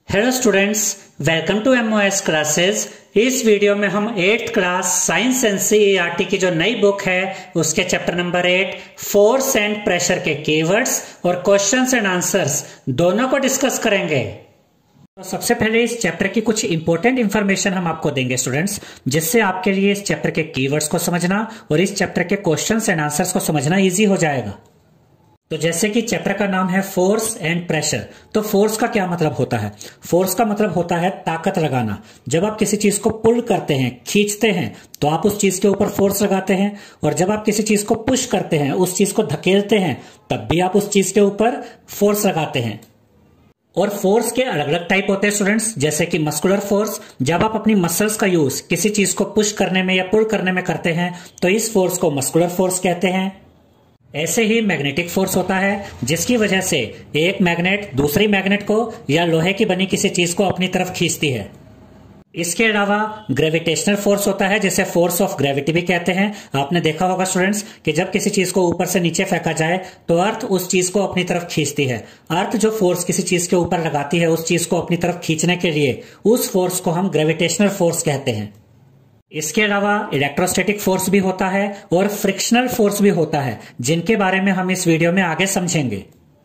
Hello students, welcome to MOS classes. इस video में हम 8th क्लास साइंस एनसीईआरटी की जो नई बुक है उसके chapter number 8 force and pressure के कीवर्ड्स और क्वेश्चंस एंड आंसर्स दोनों को डिस्कस करेंगे। तो सबसे पहले इस चैप्टर की कुछ इंपॉर्टेंट इंफॉर्मेशन हम आपको देंगे स्टूडेंट्स, जिससे आपके लिए इस चैप्टर के कीवर्ड्स को समझना और इस चैप्टर के क्वेश्चंस एंड आंसर्स को समझना इजी हो जाएगा। तो जैसे कि चैप्टर का नाम है फोर्स एंड प्रेशर, तो फोर्स का क्या मतलब होता है? फोर्स का मतलब होता है ताकत लगाना। जब आप किसी चीज को पुल करते हैं, खींचते हैं, तो आप उस चीज के ऊपर फोर्स लगाते हैं, और जब आप किसी चीज को पुश करते हैं, उस चीज को धकेलते हैं, तब भी आप उस चीज के ऊपर फोर्स लगाते हैं। और फोर्स के अलग अलग टाइप होते हैं स्टूडेंट्स, जैसे कि मस्कुलर फोर्स। जब आप अपनी मसल्स का यूज किसी चीज को पुश करने में या पुल करने में करते हैं, तो इस फोर्स को मस्कुलर फोर्स कहते हैं। ऐसे ही मैग्नेटिक फोर्स होता है, जिसकी वजह से एक मैग्नेट दूसरी मैग्नेट को या लोहे की बनी किसी चीज को अपनी तरफ खींचती है। इसके अलावा ग्रेविटेशनल फोर्स होता है, जिसे फोर्स ऑफ ग्रेविटी भी कहते हैं। आपने देखा होगा स्टूडेंट्स कि जब किसी चीज को ऊपर से नीचे फेंका जाए तो अर्थ उस चीज को अपनी तरफ खींचती है। अर्थ जो फोर्स किसी चीज के ऊपर लगाती है उस चीज को अपनी तरफ खींचने के लिए, उस फोर्स को हम ग्रेविटेशनल फोर्स कहते हैं। इसके अलावा इलेक्ट्रोस्टैटिक फोर्स भी होता है और फ्रिक्शनल फोर्स भी होता है, जिनके बारे में हम इस वीडियो में आगे समझेंगे।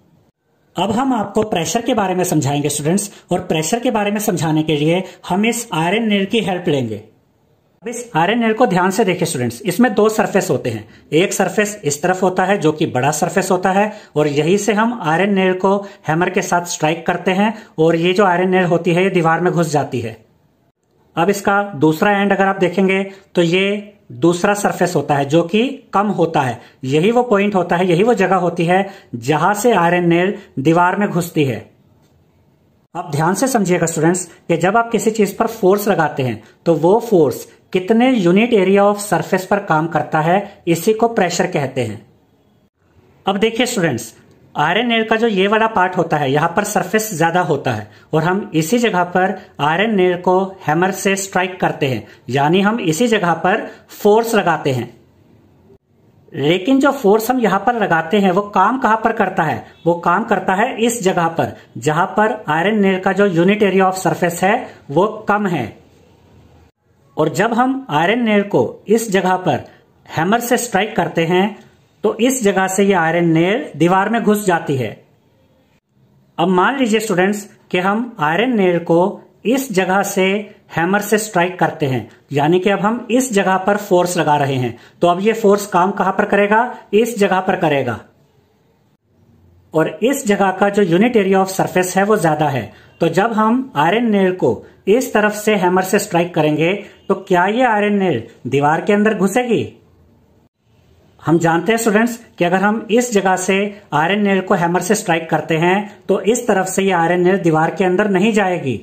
अब हम आपको प्रेशर के बारे में समझाएंगे स्टूडेंट्स, और प्रेशर के बारे में समझाने के लिए हम इस आयरन नेल की हेल्प लेंगे। अब इस आयरन नेल को ध्यान से देखिए स्टूडेंट्स, इसमें दो सरफेस होते हैं। एक सरफेस इस तरफ होता है जो कि बड़ा सरफेस होता है, और यही से हम आयरन नेल को हैमर के साथ स्ट्राइक करते हैं, और ये जो आयरन नेल होती है ये दीवार में घुस जाती है। अब इसका दूसरा एंड अगर आप देखेंगे तो ये दूसरा सरफेस होता है जो कि कम होता है। यही वो पॉइंट होता है, यही वो जगह होती है जहां से आयरन नेल दीवार में घुसती है। अब ध्यान से समझिएगा स्टूडेंट्स कि जब आप किसी चीज पर फोर्स लगाते हैं तो वो फोर्स कितने यूनिट एरिया ऑफ सरफेस पर काम करता है, इसी को प्रेशर कहते हैं। अब देखिए स्टूडेंट्स, आयरन नेल का जो ये वाला पार्ट होता है, यहां पर सरफेस ज्यादा होता है, और हम इसी जगह पर आयरन नेल को हैमर से स्ट्राइक करते हैं, यानी हम इसी जगह पर फोर्स लगाते हैं। लेकिन जो फोर्स हम यहां पर लगाते हैं वो काम कहां पर करता है? वो काम करता है इस जगह पर, जहां पर आयरन नेल का जो यूनिट एरिया ऑफ सरफेस है वो कम है। और जब हम आयरन नेल को इस जगह पर हैमर से स्ट्राइक करते हैं तो इस जगह से ये आयरन नेल दीवार में घुस जाती है। अब मान लीजिए स्टूडेंट्स कि हम आयरन नेल को इस जगह से हैमर से स्ट्राइक करते हैं, यानी कि अब हम इस जगह पर फोर्स लगा रहे हैं। तो अब ये फोर्स काम कहां पर करेगा? इस जगह पर करेगा, और इस जगह का जो यूनिट एरिया ऑफ सरफेस है वो ज्यादा है। तो जब हम आयरन नेल को इस तरफ से हैमर से स्ट्राइक करेंगे तो क्या ये आयरन नेल दीवार के अंदर घुसेगी? हम जानते हैं स्टूडेंट्स कि अगर हम इस जगह से आयरन नेल को हैमर से स्ट्राइक करते हैं तो इस तरफ से ये आयरन नेल दीवार के अंदर नहीं जाएगी।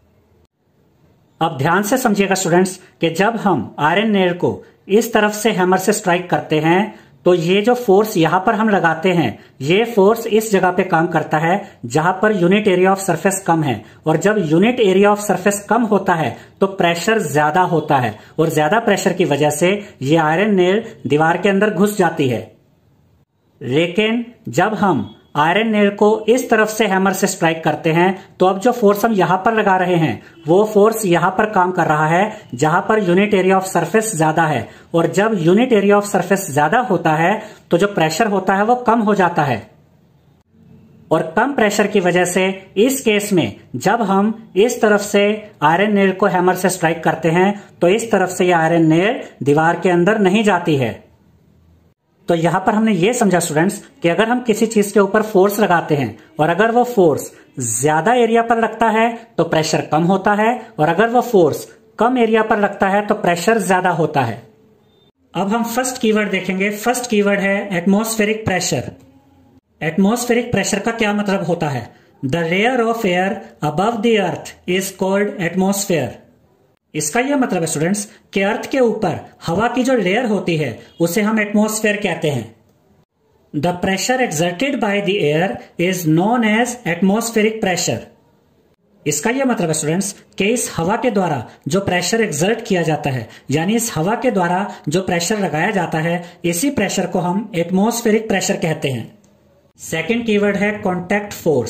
अब ध्यान से समझिएगा स्टूडेंट्स कि जब हम आयरन नेल को इस तरफ से हैमर से स्ट्राइक करते हैं तो ये जो फोर्स यहां पर हम लगाते हैं, ये फोर्स इस जगह पे काम करता है जहां पर यूनिट एरिया ऑफ सरफेस कम है। और जब यूनिट एरिया ऑफ सरफेस कम होता है तो प्रेशर ज्यादा होता है, और ज्यादा प्रेशर की वजह से ये आयरन नेल दीवार के अंदर घुस जाती है। लेकिन जब हम आयरन नेल को इस तरफ से हैमर से स्ट्राइक करते हैं तो अब जो फोर्स हम यहां पर लगा रहे हैं वो फोर्स यहां पर काम कर रहा है जहां पर यूनिट एरिया ऑफ सरफेस ज्यादा है। और जब यूनिट एरिया ऑफ सरफेस ज्यादा होता है तो जो प्रेशर होता है वो कम हो जाता है। और कम प्रेशर की वजह से इस केस में जब हम इस तरफ से आयरन नेल को हैमर से स्ट्राइक करते हैं तो इस तरफ से यह आयरन नेल दीवार के अंदर नहीं जाती है। तो यहां पर हमने ये समझा स्टूडेंट्स कि अगर हम किसी चीज के ऊपर फोर्स लगाते हैं और अगर वो फोर्स ज्यादा एरिया पर लगता है तो प्रेशर कम होता है, और अगर वो फोर्स कम एरिया पर लगता है तो प्रेशर ज्यादा होता है। अब हम फर्स्ट कीवर्ड देखेंगे। फर्स्ट कीवर्ड है एटमॉस्फेरिक प्रेशर। एटमॉस्फेरिक प्रेशर का क्या मतलब होता है? The layer of air above the earth is called atmosphere. इसका यह मतलब है स्टूडेंट्स कि अर्थ के ऊपर हवा की जो लेयर होती है उसे हम एटमॉस्फेयर कहते हैं। The pressure exerted by the air is known as atmospheric pressure. इसका यह मतलब है स्टूडेंट्स कि इस हवा के द्वारा जो प्रेशर एक्सर्ट किया जाता है, यानी इस हवा के द्वारा जो प्रेशर लगाया जाता है, इसी प्रेशर को हम एटमॉस्फेरिक प्रेशर कहते हैं। सेकेंड कीवर्ड है contact force.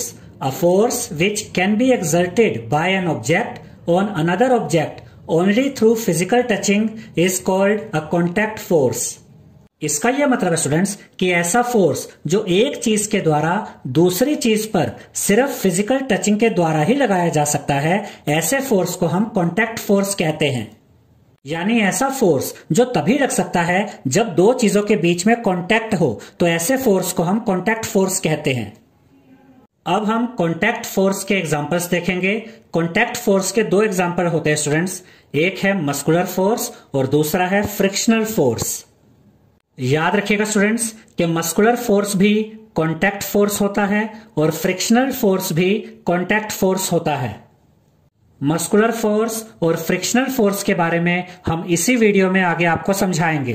A force which can be exerted by an object on another object only through physical touching is called a contact force. इसका यह मतलब है स्टूडेंट्स कि ऐसा फोर्स जो एक चीज के द्वारा दूसरी चीज पर सिर्फ फिजिकल टचिंग के द्वारा ही लगाया जा सकता है, ऐसे फोर्स को हम कॉन्टैक्ट फोर्स कहते हैं। यानी ऐसा फोर्स जो तभी लग सकता है जब दो चीजों के बीच में कॉन्टैक्ट हो, तो ऐसे फोर्स को हम कॉन्टैक्ट फोर्स कहते हैं। अब हम कॉन्टैक्ट फोर्स के एग्जांपल्स देखेंगे। कॉन्टैक्ट फोर्स के दो एग्जांपल होते हैं स्टूडेंट्स, एक है मस्कुलर फोर्स और दूसरा है फ्रिक्शनल फोर्स। याद रखिएगा स्टूडेंट्स कि मस्कुलर फोर्स भी कॉन्टैक्ट फोर्स होता है और फ्रिक्शनल फोर्स भी कॉन्टैक्ट फोर्स होता है। मस्कुलर फोर्स और फ्रिक्शनल फोर्स के बारे में हम इसी वीडियो में आगे आपको समझाएंगे।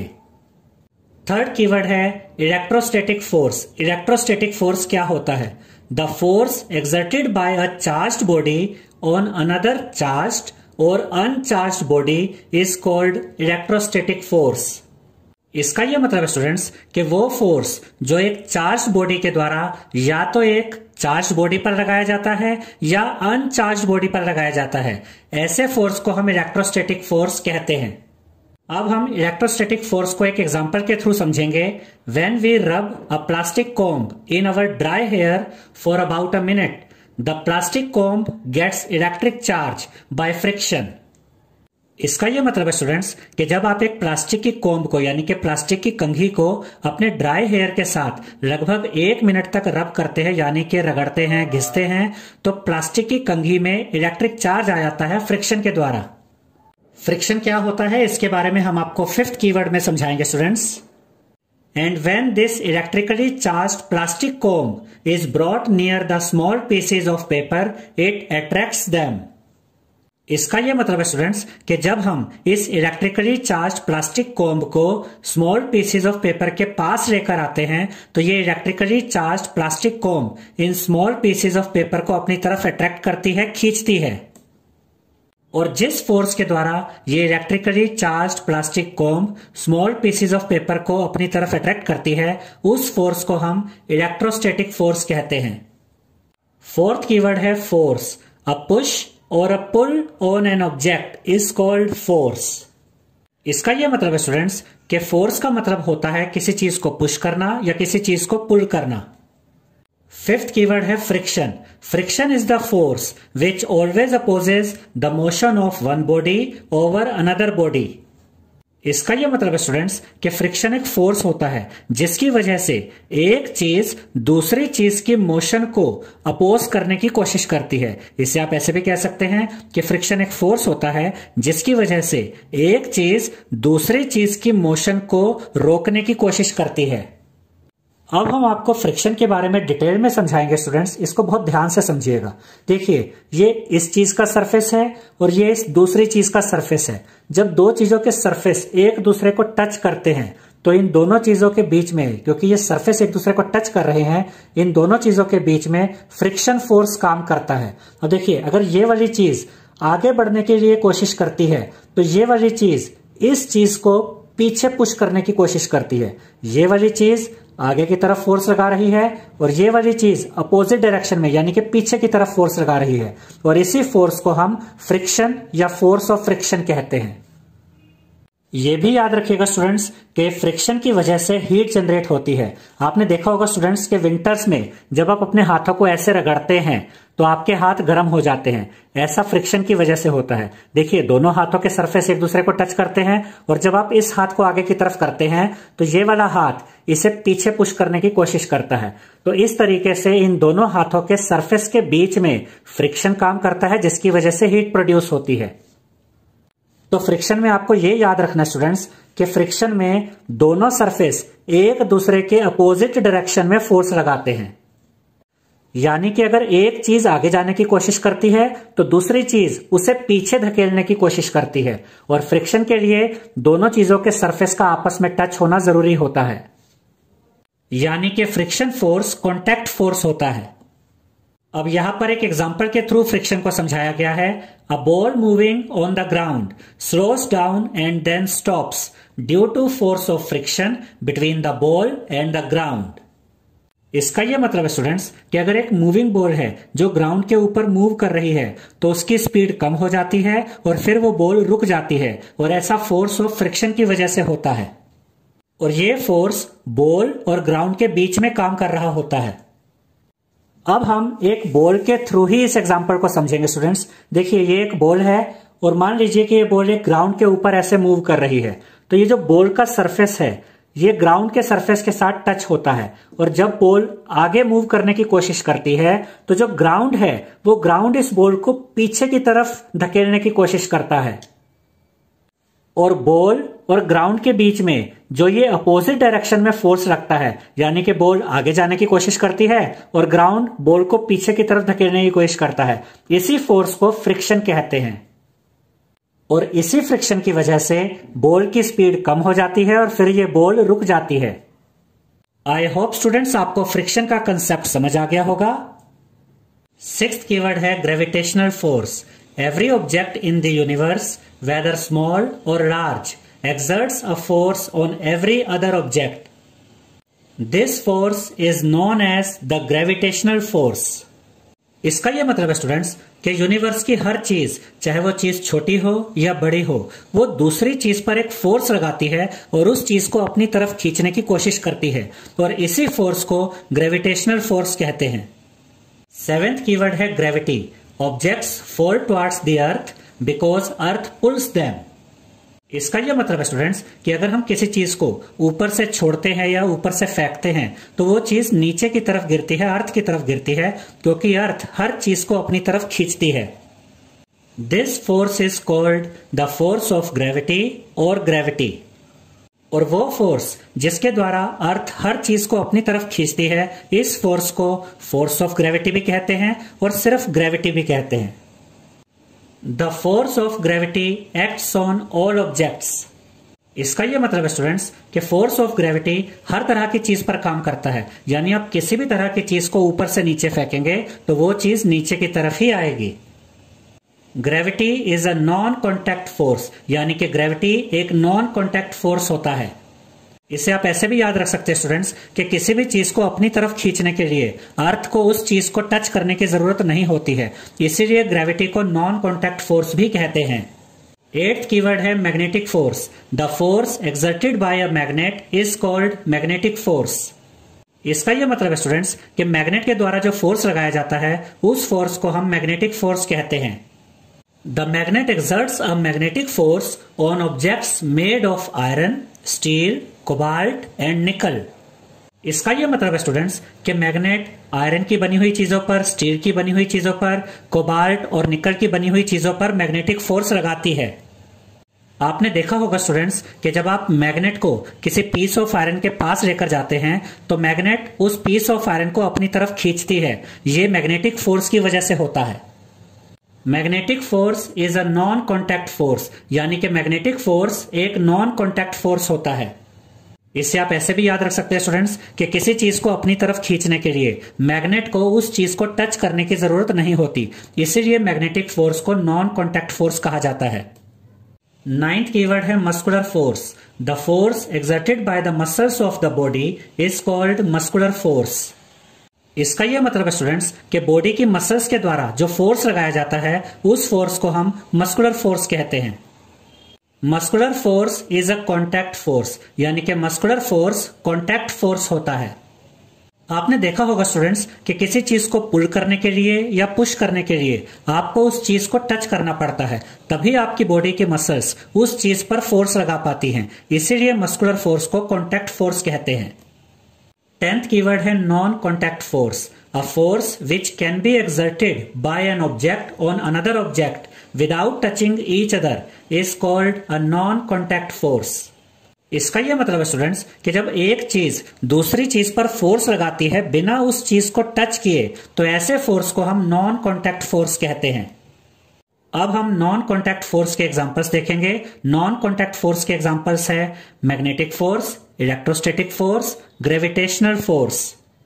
थर्ड कीवर्ड है इलेक्ट्रोस्टैटिक फोर्स। इलेक्ट्रोस्टैटिक फोर्स क्या होता है? The force exerted by a charged body on another charged और uncharged body is called electrostatic force. इसका यह मतलब है स्टूडेंट्स कि वो फोर्स जो एक चार्ज बॉडी के द्वारा या तो एक चार्ज बॉडी पर लगाया जाता है या अनचार्ज बॉडी पर लगाया जाता है, ऐसे फोर्स को हम इलेक्ट्रोस्टैटिक फोर्स कहते हैं। अब हम इलेक्ट्रोस्टैटिक फोर्स को एक एग्जांपल के थ्रू समझेंगे। When we rub a plastic comb in our dry hair for about a minute, the plastic comb gets electric charge by friction. इसका यह मतलब है स्टूडेंट्स कि जब आप एक प्लास्टिक की कोम्ब को यानी कि प्लास्टिक की कंघी को अपने ड्राई हेयर के साथ लगभग 1 मिनट तक रब करते हैं यानी कि रगड़ते हैं, घिसते हैं, तो प्लास्टिक की कंघी में इलेक्ट्रिक चार्ज आ जाता है फ्रिक्शन के द्वारा। फ्रिक्शन क्या होता है इसके बारे में हम आपको 5th कीवर्ड में समझाएंगे students. And when this electrically charged plastic comb is brought near the small pieces of paper, it attracts them. इसका यह मतलब है स्टूडेंट्स कि जब हम इस इलेक्ट्रिकली चार्ज प्लास्टिक कोम्ब को स्मॉल पीसेज ऑफ पेपर के पास लेकर आते हैं, तो ये इलेक्ट्रिकली चार्ज प्लास्टिक कोम्ब इन स्मॉल पीसेज ऑफ पेपर को अपनी तरफ अट्रैक्ट करती है, खींचती है। और जिस फोर्स के द्वारा ये electrically charge plastic comb small pieces of paper को अपनी तरफ अट्रैक्ट करती है, उस फोर्स को हम इलेक्ट्रोस्टैटिक फोर्स कहते हैं। 4th कीवर्ड है फोर्स। अ पुश और a pull on an object is called force. इसका यह मतलब है स्टूडेंट्स कि फोर्स का मतलब होता है किसी चीज को पुश करना या किसी चीज को पुल करना। 5th कीवर्ड है friction. Friction is the force which always opposes the motion of one body over another body. इसका यह मतलब है स्टूडेंट्स कि फ्रिक्शन एक फोर्स होता है जिसकी वजह से एक चीज दूसरी चीज की मोशन को अपोज करने की कोशिश करती है। इसे आप ऐसे भी कह सकते हैं कि फ्रिक्शन एक फोर्स होता है जिसकी वजह से एक चीज दूसरी चीज की मोशन को रोकने की कोशिश करती है। अब हम आपको फ्रिक्शन के बारे में डिटेल में समझाएंगे स्टूडेंट्स, इसको बहुत ध्यान से समझिएगा। देखिए, ये इस चीज का सरफेस है और ये इस दूसरी चीज का सरफेस है। जब दो चीजों के सरफेस एक दूसरे को टच करते हैं तो इन दोनों चीजों के बीच में, क्योंकि ये सरफेस एक दूसरे को टच कर रहे हैं, इन दोनों चीजों के बीच में फ्रिक्शन फोर्स काम करता है। और देखिए, अगर ये वाली चीज आगे बढ़ने के लिए कोशिश करती है तो ये वाली चीज इस चीज को पीछे पुश करने की कोशिश करती है। ये वाली चीज आगे की तरफ फोर्स लगा रही है और ये वाली चीज अपोजिट डायरेक्शन में यानी कि पीछे की तरफ फोर्स लगा रही है, और इसी फोर्स को हम फ्रिक्शन या फोर्स ऑफ फ्रिक्शन कहते हैं। ये भी याद रखिएगा स्टूडेंट्स कि फ्रिक्शन की वजह से हीट जनरेट होती है। आपने देखा होगा स्टूडेंट्स के विंटर्स में जब आप अपने हाथों को ऐसे रगड़ते हैं तो आपके हाथ गर्म हो जाते हैं। ऐसा फ्रिक्शन की वजह से होता है। देखिए, दोनों हाथों के सरफेस एक दूसरे को टच करते हैं और जब आप इस हाथ को आगे की तरफ करते हैं तो ये वाला हाथ इसे पीछे पुश करने की कोशिश करता है। तो इस तरीके से इन दोनों हाथों के सरफेस के बीच में फ्रिक्शन काम करता है जिसकी वजह से हीट प्रोड्यूस होती है। तो फ्रिक्शन में आपको ये याद रखना स्टूडेंट्स कि फ्रिक्शन में दोनों सरफेस एक दूसरे के अपोजिट डायरेक्शन में फोर्स लगाते हैं। यानी कि अगर एक चीज आगे जाने की कोशिश करती है तो दूसरी चीज उसे पीछे धकेलने की कोशिश करती है, और फ्रिक्शन के लिए दोनों चीजों के सरफेस का आपस में टच होना जरूरी होता है। यानी कि फ्रिक्शन फोर्स कॉन्टैक्ट फोर्स होता है। अब यहां पर एक एग्जांपल के थ्रू फ्रिक्शन को समझाया गया है। A ball moving on the ground slows down and then stops due to force of friction between the ball and the ground. इसका यह मतलब है स्टूडेंट्स कि अगर एक मूविंग बॉल है जो ग्राउंड के ऊपर मूव कर रही है तो उसकी स्पीड कम हो जाती है और फिर वो बॉल रुक जाती है, और ऐसा फोर्स ऑफ फ्रिक्शन की वजह से होता है, और ये फोर्स बॉल और ग्राउंड के बीच में काम कर रहा होता है। अब हम एक बॉल के थ्रू ही इस एग्जांपल को समझेंगे स्टूडेंट्स। देखिए ये एक बॉल है और मान लीजिए कि ये बॉल एक ग्राउंड के ऊपर ऐसे मूव कर रही है, तो ये जो बॉल का सरफेस है ये ग्राउंड के सरफेस के साथ टच होता है, और जब बॉल आगे मूव करने की कोशिश करती है तो जो ग्राउंड है वो ग्राउंड इस बॉल को पीछे की तरफ धकेलने की कोशिश करता है, और बॉल और ग्राउंड के बीच में जो ये अपोजिट डायरेक्शन में फोर्स लगता है, यानी कि बॉल आगे जाने की कोशिश करती है और ग्राउंड बॉल को पीछे की तरफ धकेलने की कोशिश करता है, इसी फोर्स को फ्रिक्शन कहते हैं। और इसी फ्रिक्शन की वजह से बॉल की स्पीड कम हो जाती है और फिर ये बॉल रुक जाती है। आई होप स्टूडेंट्स आपको फ्रिक्शन का कंसेप्ट समझ आ गया होगा। सिक्स्थ कीवर्ड है gravitational force. Every object in the universe, whether small or large, exerts a force on every other object. This force is known as the gravitational force. इसका यह मतलब है स्टूडेंट्स कि यूनिवर्स की हर चीज, चाहे वो चीज छोटी हो या बड़ी हो, वो दूसरी चीज पर एक फोर्स लगाती है और उस चीज को अपनी तरफ खींचने की कोशिश करती है, और इसी फोर्स को ग्रेविटेशनल फोर्स कहते हैं। सेवेंथ कीवर्ड है gravity. Objects fall towards the earth because earth pulls them. इसका यह मतलब है स्टूडेंट्स कि अगर हम किसी चीज को ऊपर से छोड़ते हैं या ऊपर से फेंकते हैं तो वो चीज नीचे की तरफ गिरती है, अर्थ की तरफ गिरती है, क्योंकि अर्थ हर चीज को अपनी तरफ खींचती है। This force is called the force of gravity और ग्रेविटी। और वो फोर्स जिसके द्वारा अर्थ हर चीज को अपनी तरफ खींचती है, इस फोर्स को फोर्स ऑफ ग्रेविटी भी कहते हैं और सिर्फ ग्रेविटी भी कहते हैं। The force of gravity acts on all objects. इसका यह मतलब है स्टूडेंट्स कि फोर्स ऑफ ग्रेविटी हर तरह की चीज पर काम करता है, यानी आप किसी भी तरह की चीज को ऊपर से नीचे फेंकेंगे तो वो चीज नीचे की तरफ ही आएगी। Gravity is a non contact force, यानी कि ग्रेविटी एक नॉन कॉन्टैक्ट फोर्स होता है। इसे आप ऐसे भी याद रख सकते हैं स्टूडेंट्स कि किसी भी चीज को अपनी तरफ खींचने के लिए अर्थ को उस चीज को टच करने की जरूरत नहीं होती है, इसीलिए ग्रेविटी को नॉन कॉन्टैक्ट फोर्स भी कहते हैं। एट्थ कीवर्ड है magnetic force. The force exerted by a magnet is called magnetic force. इसका यह मतलब है स्टूडेंट्स कि मैग्नेट के द्वारा जो फोर्स लगाया जाता है उस फोर्स को हम मैग्नेटिक फोर्स कहते हैं। The magnet exerts a magnetic force on objects made of iron, steel, cobalt and nickel. इसका यह मतलब है स्टूडेंट्स कि मैग्नेट आयरन की बनी हुई चीजों पर, स्टील की बनी हुई चीजों पर, कोबाल्ट और निकल की बनी हुई चीजों पर मैग्नेटिक फोर्स लगाती है। आपने देखा होगा स्टूडेंट्स कि जब आप मैग्नेट को किसी पीस ऑफ आयरन के पास लेकर जाते हैं तो मैग्नेट उस पीस ऑफ आयरन को अपनी तरफ खींचती है। यह मैग्नेटिक फोर्स की वजह से होता है। Magnetic force is a non contact force, यानी कि मैग्नेटिक फोर्स एक नॉन कॉन्टैक्ट फोर्स होता है। इससे आप ऐसे भी याद रख सकते हैं स्टूडेंट्स कि किसी चीज को अपनी तरफ खींचने के लिए मैग्नेट को उस चीज को टच करने की जरूरत नहीं होती, इसीलिए मैग्नेटिक फोर्स को नॉन कॉन्टैक्ट फोर्स कहा जाता है। नाइन्थ कीवर्ड है muscular force. The force exerted by the muscles of the body is called muscular force. इसका यह मतलब है स्टूडेंट्स कि बॉडी की मसल्स के द्वारा जो फोर्स लगाया जाता है उस फोर्स को हम मस्कुलर फोर्स कहते हैं। Muscular force is a contact force, यानी कि मस्कुलर फोर्स कॉन्टैक्ट फोर्स होता है। आपने देखा होगा स्टूडेंट्स कि किसी चीज को पुल करने के लिए या पुश करने के लिए आपको उस चीज को टच करना पड़ता है, तभी आपकी बॉडी के मसल्स उस चीज पर फोर्स लगा पाती हैं, इसीलिए मस्कुलर फोर्स को कॉन्टैक्ट फोर्स कहते हैं। 10th कीवर्ड है non contact force. A force which can be exerted by an object on another object without touching each other is called a non contact force. इसका यह मतलब है students कि जब एक चीज दूसरी चीज पर फोर्स लगाती है बिना उस चीज को टच किए, तो ऐसे फोर्स को हम नॉन कॉन्टैक्ट फोर्स कहते हैं। अब हम नॉन कॉन्टैक्ट फोर्स के एग्जांपल्स देखेंगे। नॉन कॉन्टैक्ट फोर्स के एग्जांपल्स है magnetic force, electrostatic force, gravitational force.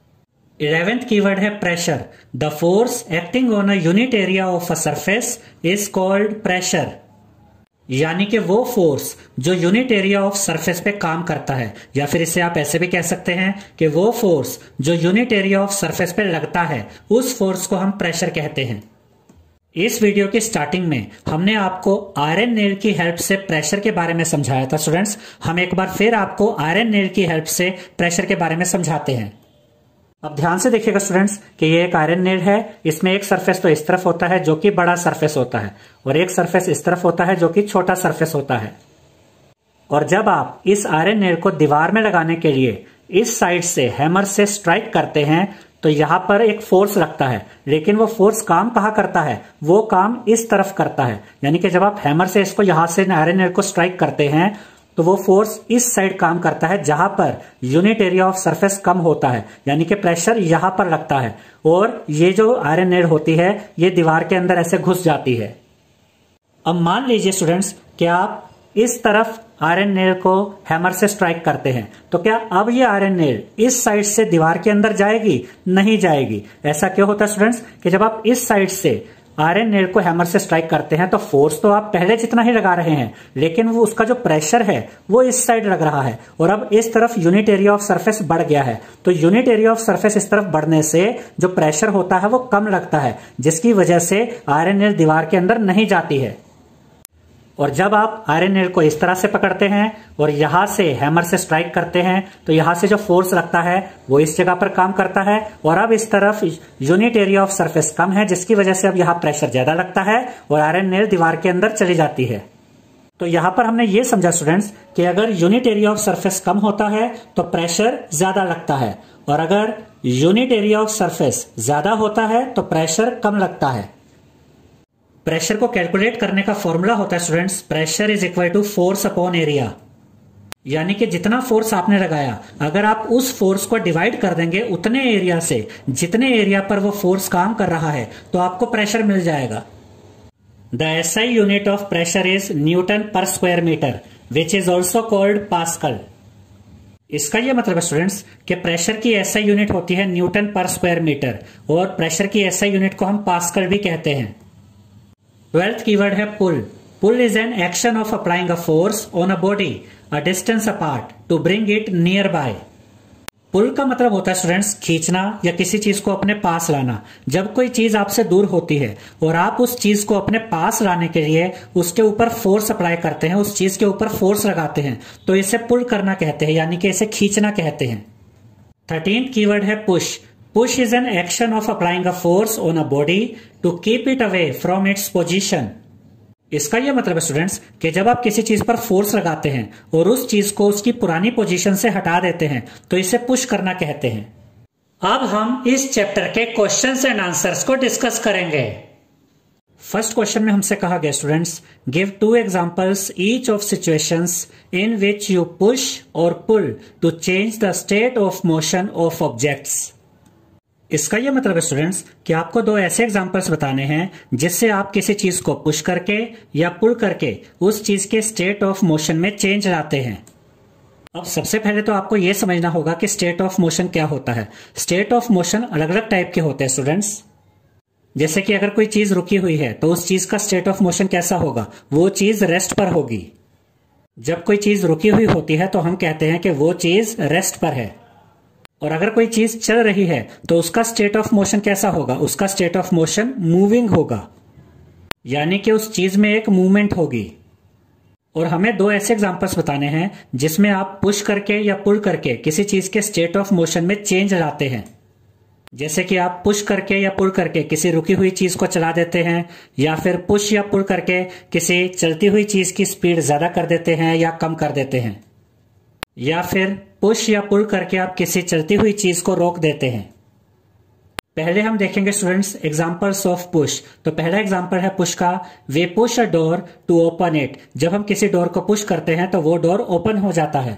11th keyword है pressure. The force acting on a unit area of a surface is called pressure. यानी कि वो फोर्स जो unit area of surface पे काम करता है, या फिर इसे आप ऐसे भी कह सकते हैं कि वो फोर्स जो यूनिट एरिया ऑफ सरफेस पे लगता है, उस फोर्स को हम प्रेशर कहते हैं। इस वीडियो की स्टार्टिंग में हमने आपको आयरन नेल की हेल्प से प्रेशर के बारे में समझाया था स्टूडेंट्स। हम एक बार फिर आपको आयरन नेल की हेल्प से प्रेशर के बारे में समझाते हैं। अब ध्यान से देखिएगा स्टूडेंट्स कि ये एक आयरन नेल है। इसमें एक सरफेस तो इस तरफ होता है जो कि बड़ा सरफेस होता है, और एक सरफेस इस तरफ होता है जो कि छोटा सरफेस होता है। और जब आप इस आयरन नेल को दीवार में लगाने के लिए इस साइड से हैमर से स्ट्राइक करते हैं तो यहां पर एक फोर्स लगता है, लेकिन वो फोर्स काम कहां करता है? वो काम इस तरफ करता है। यानी कि जब आप हैमर से इसको यहां से आयरन नेल को स्ट्राइक करते हैं तो वो फोर्स इस साइड काम करता है जहां पर यूनिट एरिया ऑफ सरफेस कम होता है, यानी कि प्रेशर यहां पर लगता है, और ये जो आयरन नेल होती है ये दीवार के अंदर ऐसे घुस जाती है। अब मान लीजिए स्टूडेंट्स कि आप इस तरफ आयरन नेल को हैमर से स्ट्राइक करते हैं, तो क्या अब ये आयरन नेल इस साइड से दीवार के अंदर जाएगी? नहीं जाएगी। ऐसा क्यों होता है स्टूडेंट्स कि जब आप इस साइड से आयरन नेल को हैमर से स्ट्राइक करते हैं तो फोर्स तो आप पहले जितना ही लगा रहे हैं, लेकिन वो उसका जो प्रेशर है वो इस साइड लग रहा है, और अब इस तरफ यूनिट एरिया ऑफ सरफेस बढ़ गया है। तो यूनिट एरिया ऑफ सरफेस इस तरफ बढ़ने से जो प्रेशर होता है वो कम लगता है, जिसकी वजह से आयरन नेल दीवार के अंदर नहीं जाती है। और जब आप आयरन नेल को इस तरह से पकड़ते हैं और यहां से हैमर से स्ट्राइक करते हैं तो यहां से जो फोर्स लगता है वो इस जगह पर काम करता है, और अब इस तरफ यूनिट एरिया ऑफ सरफेस कम है, जिसकी वजह से अब यहां प्रेशर ज्यादा लगता है और आयरन नेल दीवार के अंदर चली जाती है। तो यहां पर हमने ये समझा स्टूडेंट्स कि अगर यूनिट एरिया ऑफ सरफेस कम होता है तो प्रेशर ज्यादा लगता है, और अगर यूनिट एरिया ऑफ सरफेस ज्यादा होता है तो प्रेशर कम लगता है। प्रेशर को कैलकुलेट करने का फॉर्मूला होता है students, pressure is equal to force upon area. यानी कि जितना फोर्स आपने लगाया, अगर आप उस फोर्स को डिवाइड कर देंगे उतने एरिया से, जितने एरिया पर वो फोर्स काम कर रहा है, तो आपको प्रेशर मिल जाएगा। The SI unit of pressure is newton per square metre which is also called pascal. इसका यह मतलब है स्टूडेंट्स कि प्रेशर की SI यूनिट होती है न्यूटन पर स्क्वायर मीटर, और प्रेशर की SI यूनिट को हम पास्कल भी कहते हैं। 12th कीवर्ड है pull. Pull is an action of applying a force on a body a distance apart to bring it nearby. Pull का मतलब होता है स्टूडेंट्स खींचना या किसी चीज को अपने पास लाना। जब कोई चीज आपसे दूर होती है और आप उस चीज को अपने पास लाने के लिए उसके ऊपर फोर्स अप्लाई करते हैं, उस चीज के ऊपर फोर्स लगाते हैं, तो इसे पुल करना कहते हैं, यानी कि इसे खींचना कहते हैं। 13th कीवर्ड है push. Push is an action of applying a force on a body to keep it away from its position. इसका यह मतलब है स्टूडेंट्स कि जब आप किसी चीज पर फोर्स लगाते हैं और उस चीज को उसकी पुरानी पोजीशन से हटा देते हैं तो इसे पुश करना कहते हैं। अब हम इस चैप्टर के क्वेश्चंस एंड आंसर्स को डिस्कस करेंगे। फर्स्ट क्वेश्चन में हमसे कहा गया students, give 2 examples each of situations in which you push और pull to change the state of motion of objects. इसका यह मतलब है स्टूडेंट्स कि आपको 2 ऐसे एग्जांपल्स बताने हैं जिससे आप किसी चीज को पुश करके या पुल करके उस चीज के स्टेट ऑफ मोशन में चेंज लाते हैं। अब सबसे पहले तो आपको यह समझना होगा कि स्टेट ऑफ मोशन क्या होता है। स्टेट ऑफ मोशन अलग अलग टाइप के होते हैं स्टूडेंट्स। जैसे कि अगर कोई चीज रुकी हुई है तो उस चीज का स्टेट ऑफ मोशन कैसा होगा? वो चीज रेस्ट पर होगी। जब कोई चीज रुकी हुई होती है तो हम कहते हैं कि वो चीज रेस्ट पर है। और अगर कोई चीज चल रही है तो उसका स्टेट ऑफ मोशन कैसा होगा? उसका स्टेट ऑफ मोशन मूविंग होगा, यानी कि उस चीज में एक मूवमेंट होगी। और हमें 2 ऐसे एग्जांपल्स बताने हैं जिसमें आप पुश करके या पुल करके किसी चीज के स्टेट ऑफ मोशन में चेंज लाते हैं। जैसे कि आप पुश करके या पुल करके किसी रुकी हुई चीज को चला देते हैं, या फिर पुश या पुल करके किसी चलती हुई चीज की स्पीड ज्यादा कर देते हैं या कम कर देते हैं, या फिर पुश या पुल करके आप किसी चलती हुई चीज को रोक देते हैं। पहले हम देखेंगे स्टूडेंट्स एग्जांपल्स ऑफ पुश। तो पहला एग्जांपल है पुश का, we push a door to open it. जब हम किसी डोर को पुश करते हैं तो वो डोर ओपन हो जाता है,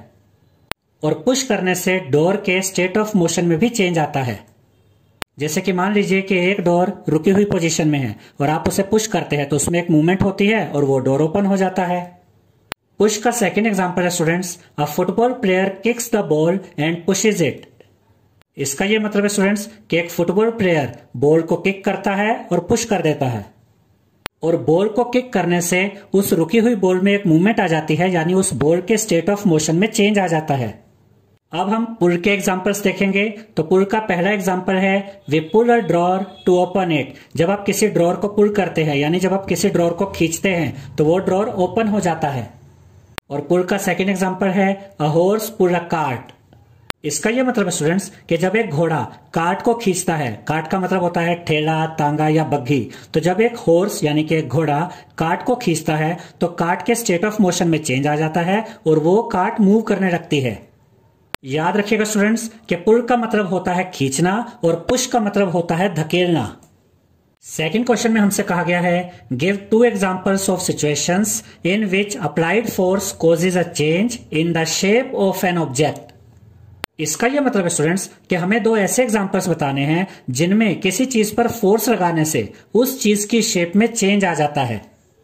और पुश करने से डोर के स्टेट ऑफ मोशन में भी चेंज आता है। जैसे कि मान लीजिए कि एक डोर रुकी हुई पोजीशन में है और आप उसे पुश करते हैं तो उसमें एक मूवमेंट होती है और वो डोर ओपन हो जाता है। पुश का सेकंड एग्जांपल है students, a football player kicks the ball and pushes it. इसका यह मतलब है स्टूडेंट्स कि एक फुटबॉल प्लेयर बॉल को किक करता है और पुश कर देता है। और बॉल को किक करने से उस रुकी हुई बॉल में एक मूवमेंट आ जाती है, यानी उस बॉल के स्टेट ऑफ मोशन में चेंज आ जाता है। अब हम पुल के एग्जांपल्स देखेंगे। तो पुल का पहला एग्जांपल है we pull a drawer to open it. जब आप किसी ड्रॉर को पुल करते हैं, यानी जब आप किसी ड्रॉर को खींचते हैं, तो वो ड्रॉर ओपन हो जाता है। और पुल का सेकंड एग्जांपल है a horse pull a cart. इसका यह मतलब है स्टूडेंट्स कि जब एक घोड़ा कार्ट को खींचता है, कार्ट का मतलब होता है ठेला, तांगा या बग्घी, तो जब एक हॉर्स यानी कि एक घोड़ा कार्ट को खींचता है तो कार्ट के स्टेट ऑफ मोशन में चेंज आ जाता है और वो कार्ट मूव करने लगती है। याद रखिएगा स्टूडेंट्स कि पुल का मतलब होता है खींचना और पुश का मतलब होता है धकेलना। सेकंड क्वेश्चन में हमसे कहा गया है give 2 examples of situations in which applied force causes a change in the shape of an object. इसका यह मतलब है स्टूडेंट्स कि हमें 2 ऐसे एग्जांपल्स बताने हैं जिनमें किसी चीज पर फोर्स लगाने से उस चीज की शेप में चेंज आ जाता है।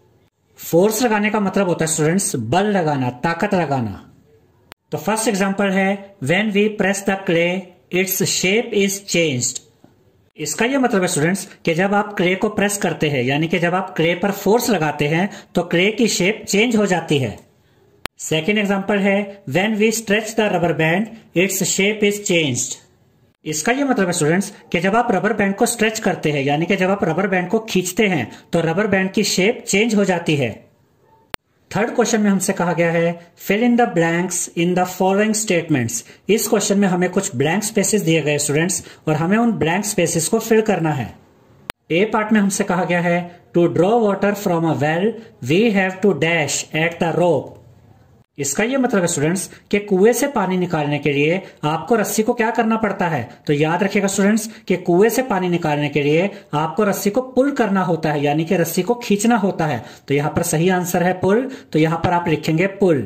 फोर्स लगाने का मतलब होता है स्टूडेंट्स बल लगाना, ताकत लगाना। तो फर्स्ट एग्जांपल है when we press the clay its shape is changed. इसका यह मतलब है स्टूडेंट्स कि जब आप क्ले को प्रेस करते हैं, यानी कि जब आप क्ले पर फोर्स लगाते हैं, तो क्ले की शेप चेंज हो जाती है। सेकेंड एग्जांपल है when we stretch the rubber band its shape is changed. इसका यह मतलब है स्टूडेंट्स कि जब आप रबर बैंड को स्ट्रेच करते हैं, यानी कि जब आप रबर बैंड को खींचते हैं, तो रबर बैंड की शेप चेंज हो जाती है। थर्ड क्वेश्चन में हमसे कहा गया है fill in the blanks in the following statements. इस क्वेश्चन में हमें कुछ ब्लैंक स्पेसेस दिए गए स्टूडेंट्स, और हमें उन ब्लैंक स्पेसेस को फिल करना है। ए पार्ट में हमसे कहा गया है to draw water from a well we have to dash at the rope. इसका यह मतलब है स्टूडेंट्स कि कुएं से पानी निकालने के लिए आपको रस्सी को क्या करना पड़ता है। तो याद रखिएगा स्टूडेंट्स कि कुएं से पानी निकालने के लिए आपको रस्सी को पुल करना होता है, यानी कि रस्सी को खींचना होता है। तो यहां पर सही आंसर है पुल, तो यहां पर आप लिखेंगे पुल।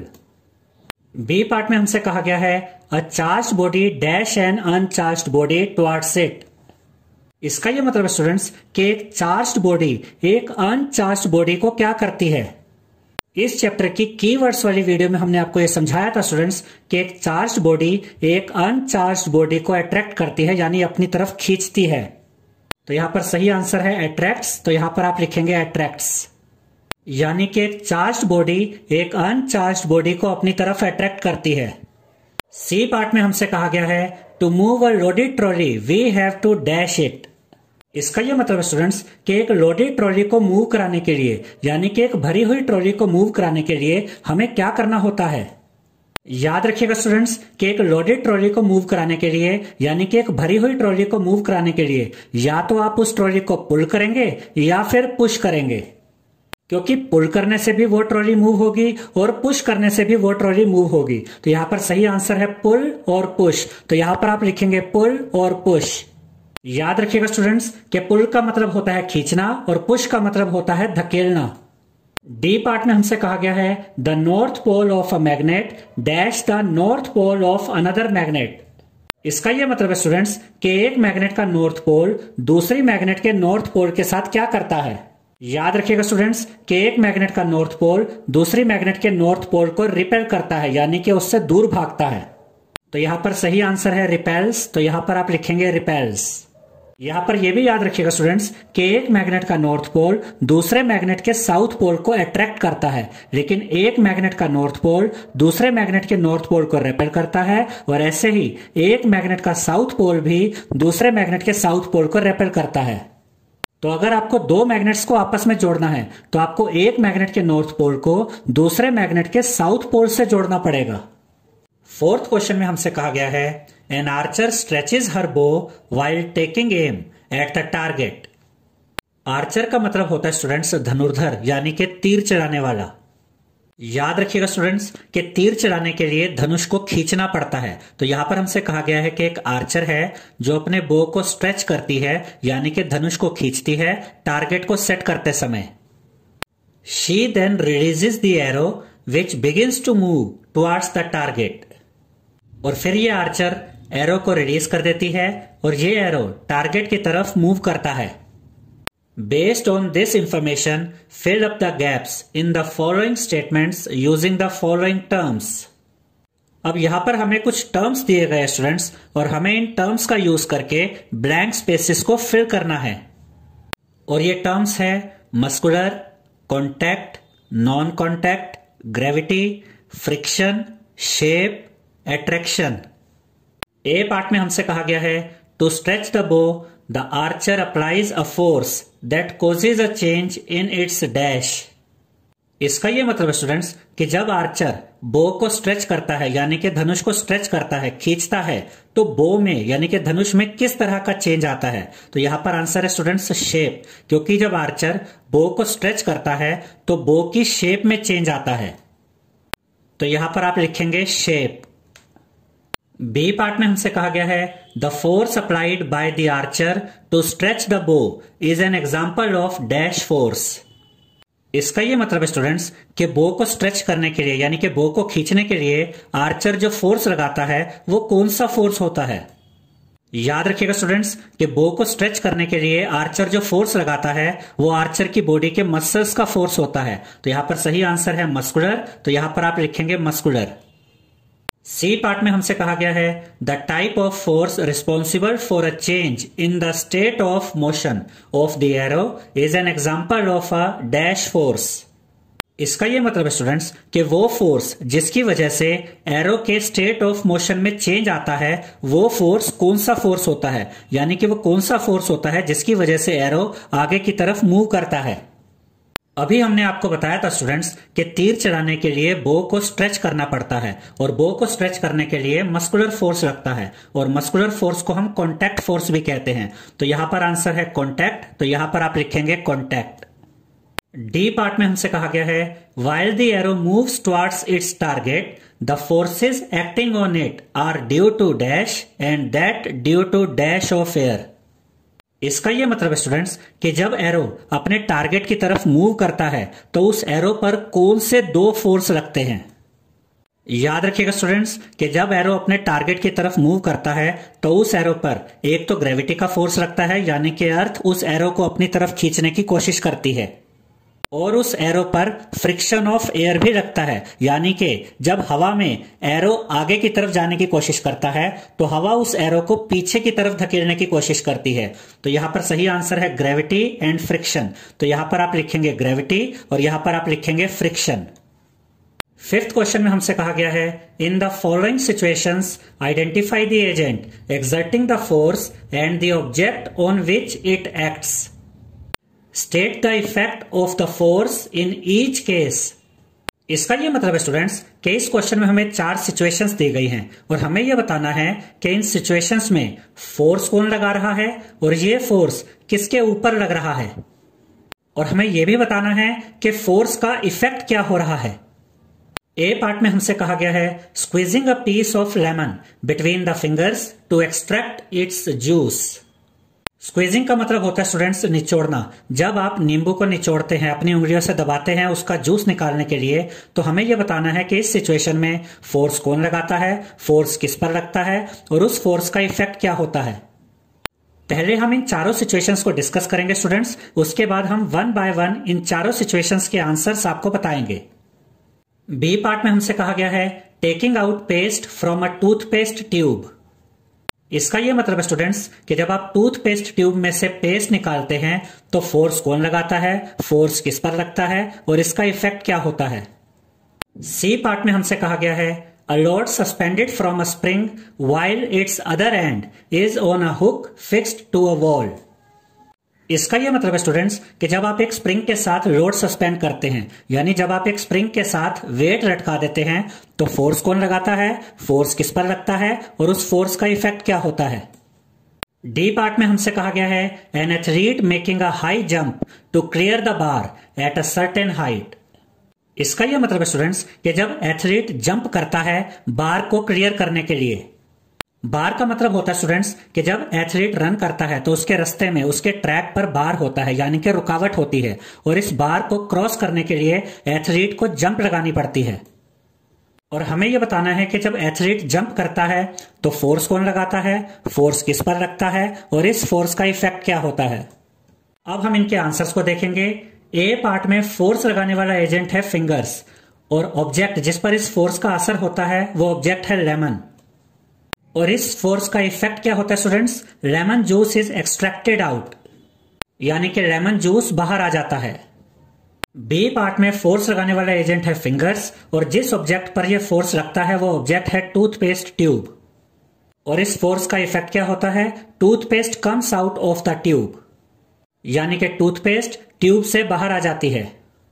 बी पार्ट में हमसे कहा गया है a charged body dash an uncharged body towards it. इसका यह मतलब है स्टूडेंट्स कि एक चार्ज्ड बॉडी एक अनचार्ज्ड बॉडी को क्या करती है। इस चैप्टर की कीवर्ड्स वाली वीडियो में हमने आपको यह समझाया था स्टूडेंट्स कि एक चार्ज्ड बॉडी एक अनचार्ज्ड बॉडी को अट्रैक्ट करती है, यानी अपनी तरफ खींचती है। तो यहां पर सही आंसर है अट्रैक्ट्स, तो यहां पर आप लिखेंगे अट्रैक्ट्स। यानी कि एक चार्ज्ड बॉडी एक अनचार्ज्ड बॉडी को अपनी तरफ अट्रैक्ट करती है। सी पार्ट में हमसे कहा गया है to move a loaded trolley we have to dash it. इसका यह मतलब है स्टूडेंट्स कि एक लोडेड ट्रॉली को मूव कराने के लिए, यानी कि एक भरी हुई ट्रॉली को मूव कराने के लिए हमें क्या करना होता है। याद रखिएगा स्टूडेंट्स कि एक लोडेड ट्रॉली को मूव कराने के लिए, यानी कि एक भरी हुई ट्रॉली को मूव कराने के लिए या तो आप उस ट्रॉली को पुल करेंगे या फिर पुश करेंगे, क्योंकि पुल करने से भी वो ट्रॉली मूव होगी और पुश करने से भी वो ट्रॉली मूव होगी। तो यहां पर सही आंसर है पुल और पुश, तो यहां पर आप लिखेंगे पुल और पुश। याद रखिएगा स्टूडेंट्स कि पुल का मतलब होता है खींचना और पुश का मतलब होता है धकेलना। डी पार्ट में हमसे कहा गया है the north pole of a magnet dash the north pole of another magnet. इसका यह मतलब है स्टूडेंट्स कि एक मैग्नेट का नॉर्थ पोल दूसरी मैग्नेट के नॉर्थ पोल के साथ क्या करता है। याद रखिएगा स्टूडेंट्स कि एक मैग्नेट का नॉर्थ पोल दूसरी मैग्नेट के नॉर्थ पोल को रिपेल करता है, यानी कि उससे दूर भागता है। तो यहां पर सही आंसर है रिपेल्स, तो यहां पर आप लिखेंगे रिपेल्स। यहां पर यह भी याद रखिएगा स्टूडेंट्स कि एक मैग्नेट का नॉर्थ पोल दूसरे मैग्नेट के साउथ पोल को अट्रैक्ट करता है, लेकिन एक मैग्नेट का नॉर्थ पोल दूसरे मैग्नेट के नॉर्थ पोल को रिपेल करता है, और ऐसे ही एक मैग्नेट का साउथ पोल भी दूसरे मैग्नेट के साउथ पोल को रिपेल करता है। तो अगर आपको 2 मैग्नेट्स को आपस में जोड़ना है तो आपको एक मैग्नेट के नॉर्थ पोल को दूसरे मैग्नेट के साउथ पोल से जोड़ना पड़ेगा। फोर्थ क्वेश्चन में हमसे कहा गया है N Archer stretches her bow while taking aim at the target. Archer का मतलब होता है स्टूडेंट्स धनुर्धर, यानी कि तीर चलाने वाला। याद रखिएगा स्टूडेंट्स कि तीर चलाने के लिए धनुष को खींचना पड़ता है। तो यहां पर हमसे कहा गया है कि एक आर्चर है जो अपने बो को स्ट्रेच करती है, यानी कि धनुष को खींचती है टारगेट को सेट करते समय। She then releases the arrow which begins to move towards the target. और फिर ये आर्चर एरो को रिलीज कर देती है और ये एरो टारगेट की तरफ मूव करता है। Based on this information fill up the gaps in the following statements using the following terms. अब यहां पर हमें कुछ टर्म्स दिए गए स्टूडेंट्स, और हमें इन टर्म्स का यूज करके ब्लैंक स्पेसेस को फिल करना है। और ये टर्म्स है muscular, contact, non contact, gravity, friction, shape, attraction. A part में हमसे कहा गया है to stretch the bow the archer applies a force that causes a change in its dash. इसका यह मतलब है स्टूडेंट्स कि जब आर्चर बो को स्ट्रेच करता है यानी कि धनुष को स्ट्रेच करता है, खींचता है, तो बो में यानी कि धनुष में किस तरह का चेंज आता है। तो यहां पर आंसर है स्टूडेंट्स शेप, क्योंकि जब आर्चर बो को स्ट्रेच करता है तो बो की शेप में चेंज आता है। तो यहां पर आप लिखेंगे शेप। बी पार्ट में हमसे कहा गया है the force applied by the archer to stretch the bow is an example of dash force. इसका यह मतलब है स्टूडेंट्स कि बो को स्ट्रेच करने के लिए यानी कि बो को खींचने के लिए आर्चर जो फोर्स लगाता है वो कौन सा फोर्स होता है। याद रखिएगा स्टूडेंट्स कि बो को स्ट्रेच करने के लिए आर्चर जो फोर्स लगाता है वो आर्चर की बॉडी के मसल्स का फोर्स होता है। तो यहां पर सही आंसर है मस्कुलर, तो यहां पर आप लिखेंगे मस्कुलर। सी पार्ट में हमसे कहा गया है the type of force responsible for a change in the state of motion of the arrow is an example of a dash force. इसका यह मतलब है स्टूडेंट्स कि वो फोर्स जिसकी वजह से एरो के स्टेट ऑफ मोशन में चेंज आता है वो फोर्स कौन सा फोर्स होता है, यानी कि वो कौन सा फोर्स होता है जिसकी वजह से एरो आगे की तरफ मूव करता है। अभी हमने आपको बताया था स्टूडेंट्स कि तीर चलाने के लिए बो को स्ट्रेच करना पड़ता है और बो को स्ट्रेच करने के लिए मस्कुलर फोर्स लगता है और मस्कुलर फोर्स को हम कॉन्टैक्ट फोर्स भी कहते हैं। तो यहां पर आंसर है कॉन्टैक्ट, तो यहां पर आप लिखेंगे कॉन्टैक्ट। डी पार्ट में हमसे कहा गया है while the arrow moves towards its target the forces acting on it are due to dash and that due to dash of air. इसका यह मतलब है स्टूडेंट्स कि जब एरो अपने टारगेट की तरफ मूव करता है तो उस एरो पर कौन से दो फोर्स लगते हैं। याद रखिएगा स्टूडेंट्स कि जब एरो अपने टारगेट की तरफ मूव करता है तो उस एरो पर एक तो ग्रेविटी का फोर्स लगता है यानी कि अर्थ उस एरो को अपनी तरफ खींचने की कोशिश करती है, और उस एरो पर फ्रिक्शन ऑफ एयर भी लगता है, यानी कि जब हवा में एरो आगे की तरफ जाने की कोशिश करता है तो हवा उस एरो को पीछे की तरफ धकेलने की कोशिश करती है। तो यहां पर सही आंसर है ग्रेविटी एंड फ्रिक्शन, तो यहां पर आप लिखेंगे ग्रेविटी और यहां पर आप लिखेंगे फ्रिक्शन। फिफ्थ क्वेश्चन में हमसे कहा गया है in the following situations identify the agent exerting the force and the object on which it acts. State the effect of the force in each case. इसका यह मतलब है स्टूडेंट्स कि इस क्वेश्चन में हमें 4 सिचुएशंस दी गई हैं और हमें यह बताना है कि इन सिचुएशंस में फोर्स कौन लगा रहा है और ये फोर्स किसके ऊपर लग रहा है, और हमें यह भी बताना है कि फोर्स का इफेक्ट क्या हो रहा है। ए पार्ट में हमसे कहा गया है squeezing a piece of lemon between the fingers to extract its juice. Squeezing का मतलब होता है स्टूडेंट्स निचोड़ना। जब आप नींबू को निचोड़ते हैं, अपनी उंगलियों से दबाते हैं उसका जूस निकालने के लिए, तो हमें यह बताना है कि इस सिचुएशन में फोर्स कौन लगाता है, फोर्स किस पर लगता है और उस फोर्स का इफेक्ट क्या होता है। पहले हम इन चारों सिचुएशंस को डिस्कस करेंगे स्टूडेंट्स, उसके बाद हम 1 बाय 1 इन चारों सिचुएशंस के आंसर्स आपको बताएंगे। बी पार्ट में हमसे कहा गया है taking out paste from a toothpaste tube. इसका यह मतलब है स्टूडेंट्स कि जब आप टूथपेस्ट ट्यूब में से पेस्ट निकालते हैं तो फोर्स कौन लगाता है, फोर्स किस पर लगता है और इसका इफेक्ट क्या होता है। सी पार्ट में हमसे कहा गया है a rod suspended from a spring while its other end is on a hook fixed to a wall. इसका यह मतलब है स्टूडेंट्स कि जब आप एक स्प्रिंग के साथ रोड सस्पेंड करते हैं, यानी जब आप एक स्प्रिंग के साथ वेट लटका देते हैं, तो फोर्स कौन लगाता है, फोर्स किस पर लगता है और उस फोर्स का इफेक्ट क्या होता है। डी पार्ट में हमसे कहा गया है an athlete making a high jump to clear the bar at a certain height. इसका यह मतलब है स्टूडेंट्स कि जब एथलीट जंप करता है बार को क्लियर करने के लिए। बार का मतलब होता है स्टूडेंट्स कि जब एथलीट रन करता है तो उसके रास्ते में, उसके ट्रैक पर बार होता है, यानी कि रुकावट होती है, और इस बार को क्रॉस करने के लिए एथलीट को जंप लगानी पड़ती है। और हमें यह बताना है कि जब एथलीट जंप करता है तो फोर्स कौन लगाता है, फोर्स किस पर लगता है और इस फोर्स का इफेक्ट क्या होता है। अब हम इनके आंसर्स को देखेंगे। ए पार्ट में फोर्स लगाने वाला एजेंट है फिंगर्स और ऑब्जेक्ट जिस पर इस फोर्स का असर होता है वो ऑब्जेक्ट है लेमन। और इस फोर्स का इफेक्ट क्या होता है students, lemon juice is extracted out. यानी कि लेमन जूस बाहर आ जाता है। बी पार्ट में फोर्स लगाने वाला एजेंट है फिंगर्स, और जिस ऑब्जेक्ट पर यह फोर्स लगता है वो ऑब्जेक्ट है टूथपेस्ट ट्यूब। और इस फोर्स का इफेक्ट क्या होता है? Toothpaste comes out of the tube, यानी कि टूथपेस्ट ट्यूब से बाहर आ जाती है।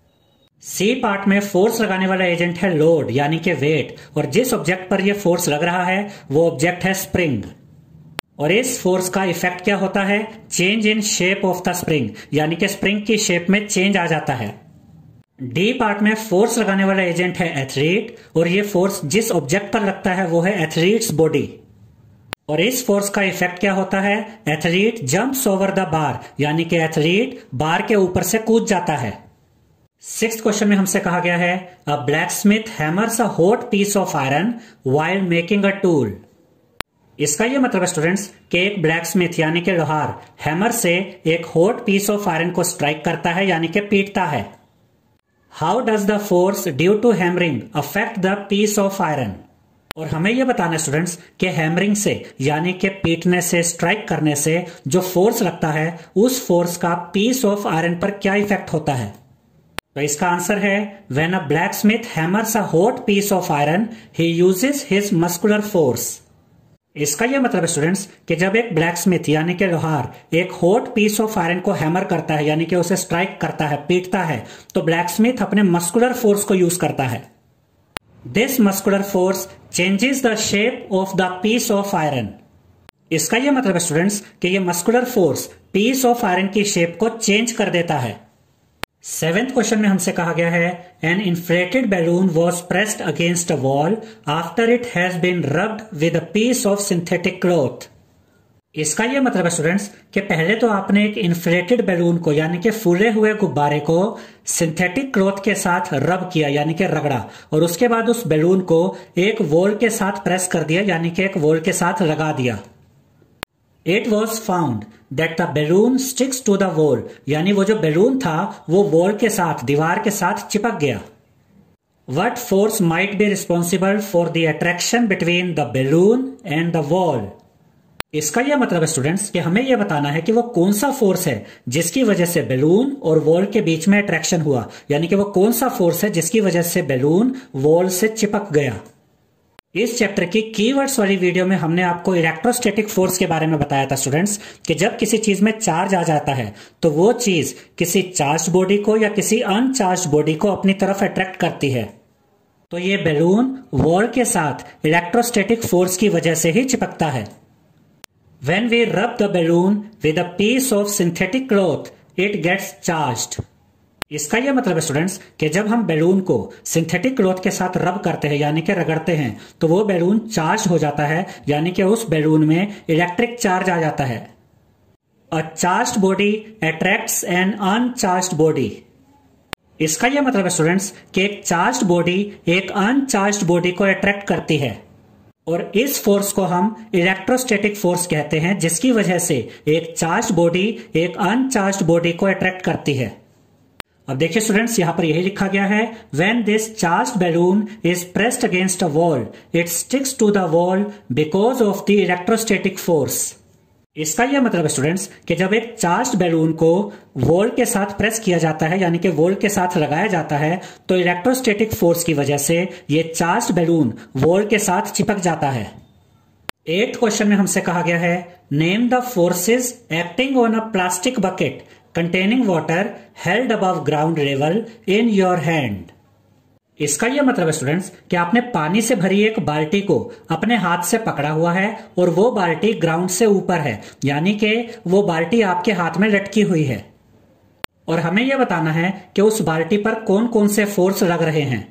सी पार्ट में फोर्स लगाने वाला एजेंट है लोड, यानी कि वेट, और जिस ऑब्जेक्ट पर यह फोर्स लग रहा है वो ऑब्जेक्ट है स्प्रिंग। और इस फोर्स का इफेक्ट क्या होता है? Change in shape of the spring, यानी कि स्प्रिंग की शेप में चेंज आ जाता है। डी पार्ट में फोर्स लगाने वाला एजेंट है एथलीट, और ये फोर्स जिस ऑब्जेक्ट पर लगता है वो है एथलीट्स बॉडी। और इस फोर्स का इफेक्ट क्या होता है? Athlete jumps over the bar, यानी कि एथलीट बार के ऊपर से कूद जाता है। सिक्स्थ क्वेश्चन में हमसे कहा गया है a blacksmith hammers a hot piece of iron while making a tool. इसका यह मतलब है स्टूडेंट्स कि एक ब्लैकस्मिथ यानी कि लोहार हैमर से एक हॉट पीस ऑफ आयरन को स्ट्राइक करता है, यानी कि पीटता है। How does the force due to hammering affect the piece of iron. और हमें यह बताना है स्टूडेंट्स कि हैमरिंग से यानी कि पीटने से, स्ट्राइक करने से जो फोर्स लगता है उस फोर्स का पीस ऑफ आयरन पर क्या इफेक्ट होता है। तो इसका आंसर है when a blacksmith hammers a hot piece of iron he uses his muscular force. इसका यह मतलब है स्टूडेंट्स कि जब एक ब्लैकस्मिथ यानी कि लोहार एक हॉट पीस ऑफ आयरन को हैमर करता है, यानी कि उसे स्ट्राइक करता है, पीटता है, तो ब्लैकस्मिथ अपने मस्कुलर फोर्स को यूज करता है। This muscular force changes the shape of the piece of iron. इसका यह मतलब है स्टूडेंट्स कि यह muscular force piece of iron की शेप को चेंज कर देता है। सेवेंथ क्वेश्चन में हमसे कहा गया है an inflated balloon was pressed against a wall after it has been rubbed with a piece of synthetic cloth. इसका यह मतलब है स्टूडेंट्स कि पहले तो आपने एक इन्फ्लेटेड बैलून को यानी कि फूले हुए गुब्बारे को सिंथेटिक क्लॉथ के साथ रब किया, यानी कि रगड़ा, और उसके बाद उस बैलून को एक वॉल के साथ प्रेस कर दिया, यानी कि एक वॉल के साथ लगा दिया। It was found that the balloon sticks to the wall, यानी वो जो बैलून था वो वॉल के साथ, दीवार के साथ चिपक गया। What force might be responsible for the attraction between the balloon and the wall? इसका यह मतलब है स्टूडेंट्स कि हमें यह बताना है कि वो कौन सा फोर्स है जिसकी वजह से बैलून और वॉल के बीच में अट्रैक्शन हुआ, यानी कि वो कौन सा फोर्स है जिसकी वजह से बैलून वॉल से चिपक गया। इस चैप्टर की कीवर्ड्स वाली वीडियो में हमने आपको इलेक्ट्रोस्टैटिक फोर्स के बारे में बताया था स्टूडेंट्स कि जब किसी चीज में चार्ज आ जाता है तो वो चीज किसी चार्ज बॉडी को या किसी अनचार्ज बॉडी को अपनी तरफ अट्रैक्ट करती है। तो ये बैलून वॉल के साथ इलेक्ट्रोस्टैटिक फोर्स की वजह से ही चिपकता है। When we rub the balloon with a piece of synthetic cloth, it gets charged. इसका यह मतलब है स्टूडेंट्स कि जब हम बैलून को सिंथेटिक क्लॉथ के साथ रब करते हैं यानी कि रगड़ते हैं तो वो बैलून चार्ज हो जाता है, यानी कि उस बैलून में इलेक्ट्रिक चार्ज आ जाता है। A charged body attracts an uncharged body. इसका यह मतलब है स्टूडेंट्स कि एक चार्ज्ड बॉडी एक अनचार्ज्ड बॉडी को अट्रैक्ट करती है, और इस फोर्स को हम इलेक्ट्रोस्टैटिक फोर्स कहते हैं, जिसकी वजह से एक चार्ज्ड बॉडी एक अनचार्ज्ड बॉडी को अट्रैक्ट करती है। अब देखिए स्टूडेंट्स यहां पर यही लिखा गया है when this charged balloon is pressed against a wall it sticks to the wall because of the electrostatic force. इसका यह मतलब है स्टूडेंट्स कि जब एक चार्ज्ड बैलून को वॉल के साथ प्रेस किया जाता है यानी कि वॉल के साथ लगाया जाता है तो इलेक्ट्रोस्टैटिक फोर्स की वजह से यह चार्ज्ड बैलून वॉल के साथ चिपक जाता है। 8th क्वेश्चन में हमसे कहा गया है name the forces acting on a plastic bucket containing water held above ground level in your hand। इसका यह मतलब है स्टूडेंट्स कि आपने पानी से भरी एक बाल्टी को अपने हाथ से पकड़ा हुआ है और वो बाल्टी ग्राउंड से ऊपर है, यानी कि वो बाल्टी आपके हाथ में लटकी हुई है, और हमें यह बताना है कि उस बाल्टी पर कौन कौन से फोर्स लग रहे हैं।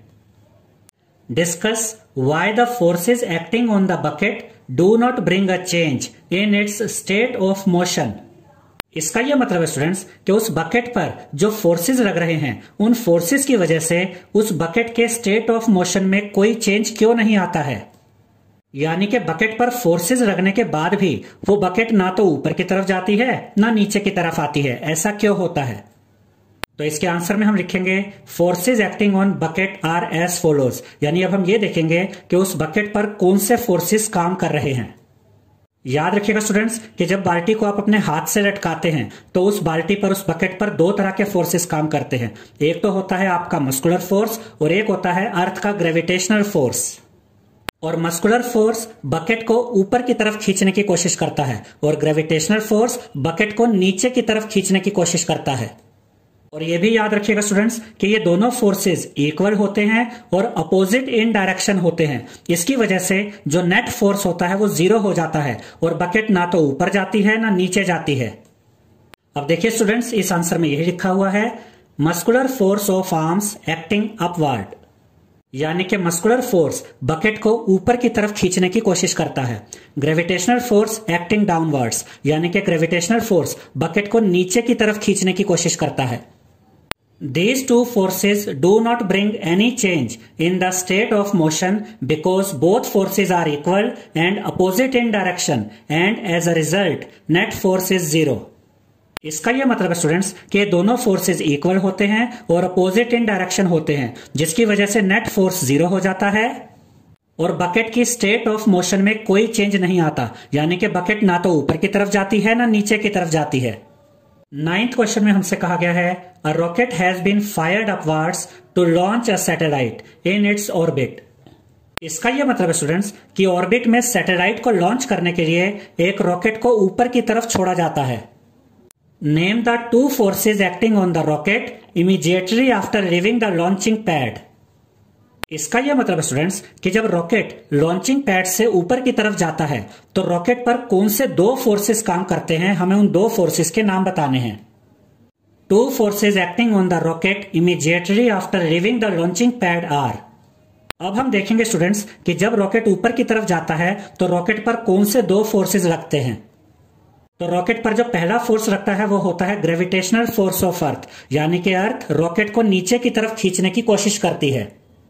Discuss why the forces acting on the bucket do not bring a change in its state of motion. इसका यह मतलब है स्टूडेंट्स कि उस बकेट पर जो फोर्सेस लग रहे हैं उन फोर्सेस की वजह से उस बकेट के स्टेट ऑफ मोशन में कोई चेंज क्यों नहीं आता है, यानी कि बकेट पर फोर्सेस लगने के बाद भी वो बकेट ना तो ऊपर की तरफ जाती है ना नीचे की तरफ आती है, ऐसा क्यों होता है। तो इसके आंसर में हम लिखेंगे forces acting on bucket are as follows, यानी अब हम ये देखेंगे कि उस बकेट पर कौन से फोर्सेस काम कर रहे हैं। याद रखिएगा स्टूडेंट्स कि जब बाल्टी को आप अपने हाथ से लटकाते हैं तो उस बाल्टी पर, उस बकेट पर दो तरह के फोर्सेस काम करते हैं। एक तो होता है आपका मस्कुलर फोर्स और एक होता है अर्थ का ग्रेविटेशनल फोर्स। और मस्कुलर फोर्स बकेट को ऊपर की तरफ खींचने की कोशिश करता है और ग्रेविटेशनल फोर्स बकेट को नीचे की तरफ खींचने की कोशिश करता है। और यह भी याद रखिएगा स्टूडेंट्स कि ये दोनों फोर्सेस इक्वल होते हैं और अपोजिट इन डायरेक्शन होते हैं। इसकी वजह से जो नेट फोर्स होता है वो 0 हो जाता है और बकेट ना तो ऊपर जाती है ना नीचे जाती है। अब देखिए स्टूडेंट्स, इस आंसर में यही लिखा हुआ है, muscular force of arms acting upward, यानी कि मस्कुलर फोर्स बकेट को ऊपर की तरफ खींचने की कोशिश करता है। ग्रेविटेशनल फोर्स एक्टिंग डाउनवर्ड्स, यानी कि ग्रेविटेशनल फोर्स बकेट को नीचे की तरफ खींचने की कोशिश करता है। These two forces do not bring any change in the state of motion because both forces are equal and opposite in direction, and as a result net force is 0। इसका यह मतलब है स्टूडेंट्स कि दोनों फोर्सेस इक्वल होते हैं और opposite in direction होते हैं, जिसकी वजह से नेट फोर्स 0 हो जाता है और बकेट की स्टेट ऑफ मोशन में कोई चेंज नहीं आता, यानी कि बकेट ना तो ऊपर की तरफ जाती है ना नीचे की तरफ जाती है। 9th क्वेश्चन में हमसे कहा गया है, a rocket has been fired upwards to launch a satellite in its orbit. इसका यह मतलब है स्टूडेंट्स कि ऑर्बिट में सैटेलाइट को लॉन्च करने के लिए एक रॉकेट को ऊपर की तरफ छोड़ा जाता है। Name the two forces acting on the rocket immediately after leaving the launching pad. इसका यह मतलब है स्टूडेंट्स कि जब रॉकेट लॉन्चिंग पैड से ऊपर की तरफ जाता है तो रॉकेट पर कौन से दो फोर्सेस काम करते हैं, हमें उन दो फोर्सेस के नाम बताने हैं। Two forces acting on the rocket immediately after leaving the launching pad are. अब हम देखेंगे स्टूडेंट्स कि जब रॉकेट ऊपर की तरफ जाता है तो रॉकेट पर कौन से दो फोर्सेस लगते हैं। तो रॉकेट पर जो पहला फोर्स लगता है वो होता है ग्रेविटेशनल फोर्स ऑफ अर्थ, यानी कि अर्थ रॉकेट को नीचे की तरफ खींचने की कोशिश करती है।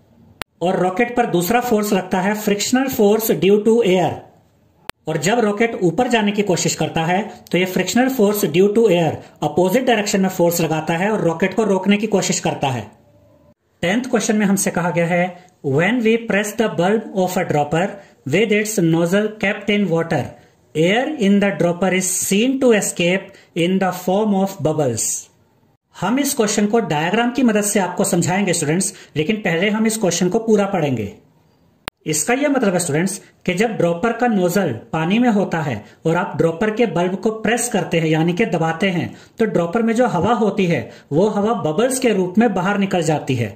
और रॉकेट पर दूसरा फोर्स लगता है frictional force due to air. और जब रॉकेट ऊपर जाने की कोशिश करता है तो ये frictional force due to air opposite direction में फोर्स लगाता है और रॉकेट को रोकने की कोशिश करता है। 10th क्वेश्चन में हमसे कहा गया है, when we press the bulb of a dropper with its nozzle kept in water, air in the dropper is seen to escape in the form of bubbles. हम इस क्वेश्चन को डायग्राम की मदद से आपको समझाएंगे स्टूडेंट्स, लेकिन पहले हम इस क्वेश्चन को पूरा पढ़ेंगे। इसका यह मतलब है स्टूडेंट्स कि जब ड्रॉपर का नोजल पानी में होता है और आप ड्रॉपर के बल्ब को प्रेस करते हैं यानी कि दबाते हैं तो ड्रॉपर में जो हवा होती है वो हवा बबल्स के रूप में बाहर निकल जाती है।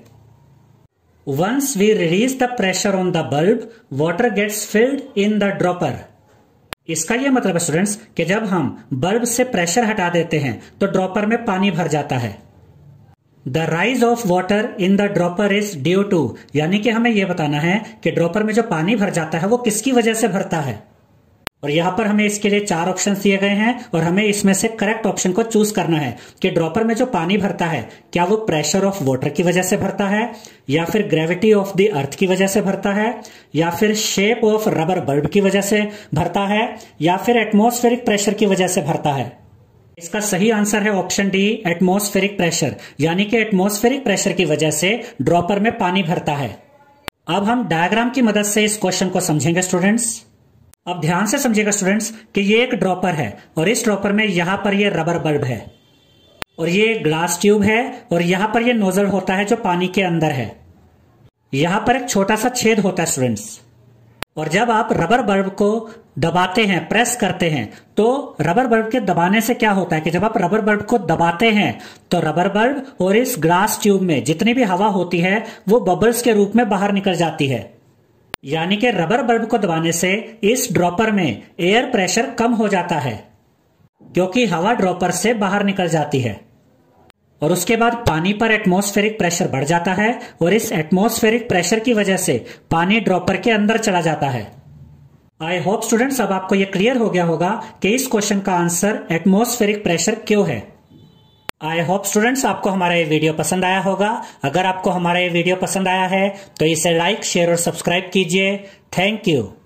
Once we release the pressure on the bulb, water gets filled in the dropper. इसका यह मतलब है स्टूडेंट्स कि जब हम बल्ब से प्रेशर हटा देते हैं तो ड्रॉपर में पानी भर जाता है। The rise of water in the dropper is due to, यानी कि हमें यह बताना है कि ड्रॉपर में जो पानी भर जाता है वो किसकी वजह से भरता है। और यहां पर हमें इसके लिए 4 ऑप्शन दिए गए हैं और हमें इसमें से करेक्ट ऑप्शन को चूज करना है कि ड्रॉपर में जो पानी भरता है क्या वो प्रेशर ऑफ वाटर की वजह से भरता है, या फिर ग्रेविटी ऑफ द अर्थ की वजह से भरता है, या फिर शेप ऑफ रबर बल्ब की वजह से भरता है, या फिर एटमॉस्फेरिक प्रेशर की वजह से भरता है। इसका सही आंसर है ऑप्शन डी, एटमॉस्फेरिक प्रेशर, यानी कि एटमॉस्फेरिक प्रेशर की वजह से ड्रॉपर में पानी भरता है। अब हम डायग्राम की मदद से इस क्वेश्चन को समझेंगे स्टूडेंट्स। अब ध्यान से समझिएगा स्टूडेंट्स कि ये एक ड्रॉपर है और इस ड्रॉपर में यहां पर ये रबर बल्ब है और ये ग्लास ट्यूब है और यहां पर ये नोजल होता है जो पानी के अंदर है। यहां पर एक छोटा सा छेद होता है स्टूडेंट्स, और जब आप रबर बल्ब को दबाते हैं, प्रेस करते हैं, तो रबर बल्ब के दबाने से क्या होता है कि जब आप रबर बल्ब को दबाते हैं तो रबर बल्ब और इस ग्लास ट्यूब में जितनी भी हवा होती है वो बबल्स के रूप में बाहर निकल जाती है। यानी कि रबर बल्ब को दबाने से इस ड्रॉपर में एयर प्रेशर कम हो जाता है क्योंकि हवा ड्रॉपर से बाहर निकल जाती है, और उसके बाद पानी पर एटमॉस्फेरिक प्रेशर बढ़ जाता है और इस एटमॉस्फेरिक प्रेशर की वजह से पानी ड्रॉपर के अंदर चला जाता है। आई होप स्टूडेंट्स अब आपको यह क्लियर हो गया होगा कि इस क्वेश्चन का आंसर एटमॉस्फेरिक प्रेशर क्यों है। आई होप स्टूडेंट्स आपको हमारा ये वीडियो पसंद आया होगा। अगर आपको हमारा ये वीडियो पसंद आया है तो इसे लाइक, शेयर और सब्सक्राइब कीजिए। Thank you.